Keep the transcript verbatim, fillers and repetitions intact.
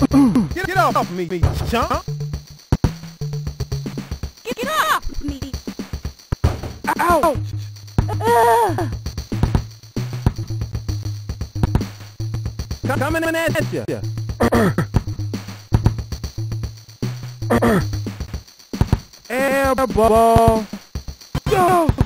Get, get off me, me, chump. Get, get off me. Ouch. Uh. Coming in at you. Air ball. Go.